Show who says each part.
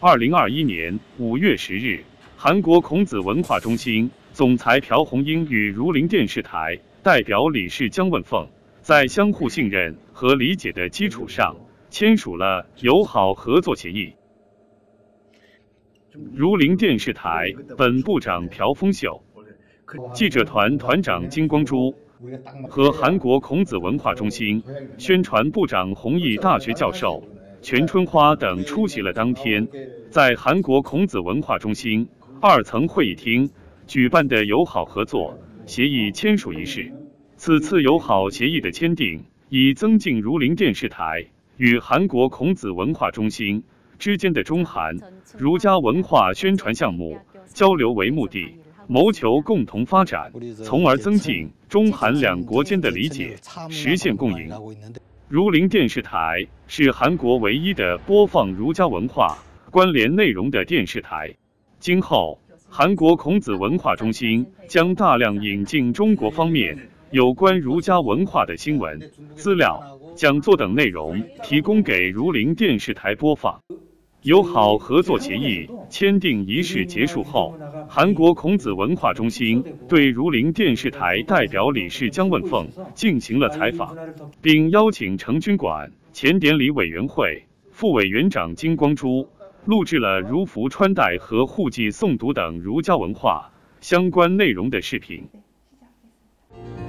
Speaker 1: 2021年5月10日，韩国孔子文化中心总裁朴红英与儒林电视台代表理事姜问凤在相互信任和理解的基础上签署了友好合作协议。儒林电视台本部长朴峰秀、记者团团长金光洙和韩国孔子文化中心宣传部长弘毅大学教授全春花等出席了当天在韩国孔子文化中心2层会议厅举办的友好合作协议签署仪式。此次友好协议的签订，以增进儒林电视台与韩国孔子文化中心之间的中韩儒家文化宣传项目交流为目的，谋求共同发展，从而增进中韩两国间的理解，实现共赢。儒林电视台是韩国唯一的播放儒家文化关联内容的电视台。今后，韩国孔子文化中心将大量引进中国方面有关儒家文化的新闻、资料、讲座等内容，提供给儒林电视台播放。友好合作协议签订仪式结束后，韩国孔子文化中心对儒林电视台代表理事姜问凤进行了采访，并邀请成均馆前典礼委员会副委员长金光洙录制了儒服穿戴和户籍诵读等儒家文化相关内容的视频。